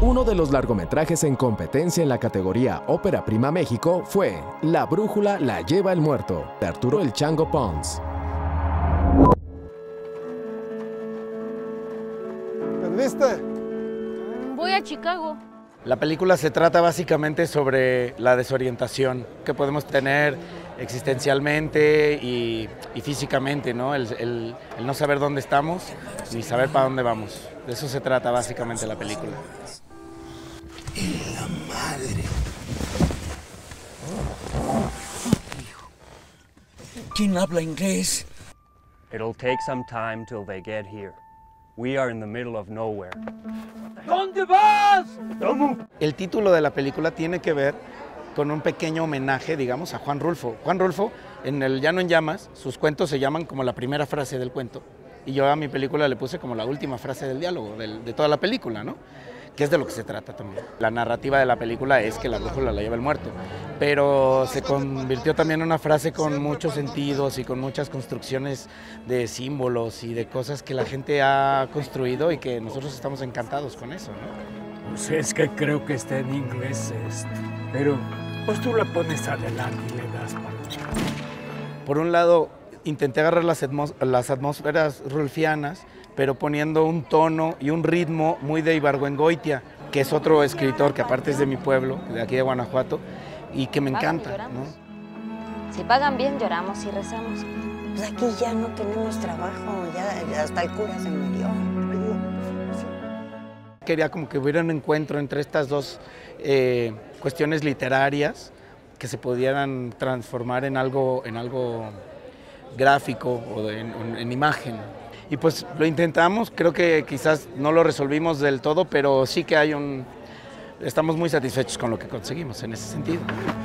Uno de los largometrajes en competencia en la categoría Ópera Prima México fue La Brújula la lleva el muerto, de Arturo El Chango Pons. ¿Perdiste? Voy a Chicago. La película se trata básicamente sobre la desorientación que podemos tener existencialmente y físicamente, ¿no? El no saber dónde estamos ni saber para dónde vamos. De eso se trata básicamente la película. ¡En la madre! ¿Quién habla inglés? It'll take some time till they get here. We are in the middle of nowhere. ¿Dónde vas? El título de la película tiene que ver con un pequeño homenaje, digamos, a Juan Rulfo. Juan Rulfo, en El Llano en Llamas, sus cuentos se llaman como la primera frase del cuento. Y yo a mi película le puse como la última frase del diálogo, de toda la película, ¿no? Que es de lo que se trata también. La narrativa de la película es que la brújula la lleva el muerto, pero se convirtió también en una frase con muchos sentidos y con muchas construcciones de símbolos y de cosas que la gente ha construido y que nosotros estamos encantados con eso, ¿no? Pues es que creo que está en inglés pero pues tú la pones adelante y le das para... Por un lado, intenté agarrar las atmósferas rulfianas, pero poniendo un tono y un ritmo muy de Ibargüengoitia, que es otro escritor que aparte es de mi pueblo, de aquí de Guanajuato, y que me encanta, ¿no? Si pagan bien, lloramos y rezamos. Pues aquí ya no tenemos trabajo, ya hasta el cura se murió. Quería como que hubiera un encuentro entre estas dos cuestiones literarias que se pudieran transformar en algo gráfico o en imagen. Y pues lo intentamos, creo que quizás no lo resolvimos del todo, pero sí que estamos muy satisfechos con lo que conseguimos en ese sentido.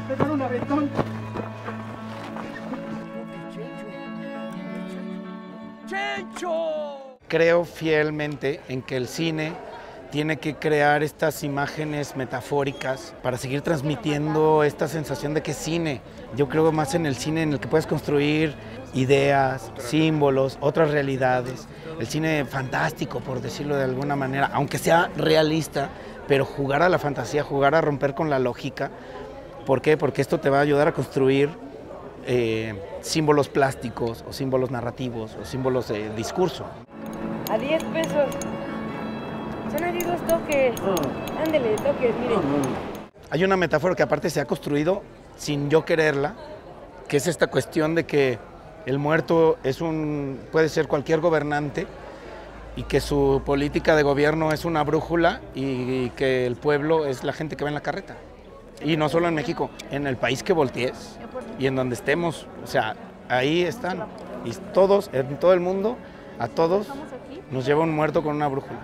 Creo fielmente en que el cine tiene que crear estas imágenes metafóricas para seguir transmitiendo esta sensación de que es cine. Yo creo más en el cine en el que puedes construir ideas, símbolos, otras realidades. El cine fantástico, por decirlo de alguna manera, aunque sea realista, pero jugar a la fantasía, jugar a romper con la lógica. ¿Por qué? Porque esto te va a ayudar a construir símbolos plásticos, o símbolos narrativos, o símbolos de discurso. A 10 pesos. Son allí 2 toques. Ándele, toques, miren. Hay una metáfora que aparte se ha construido sin yo quererla, que es esta cuestión de que el muerto puede ser cualquier gobernante y que su política de gobierno es una brújula y que el pueblo es la gente que va en la carreta. Y no solo en México, en el país que voltees y en donde estemos, o sea, ahí están. Y todos, en todo el mundo, a todos nos lleva un muerto con una brújula.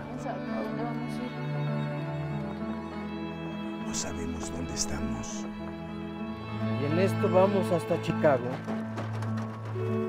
No sabemos dónde estamos. Y en esto vamos hasta Chicago.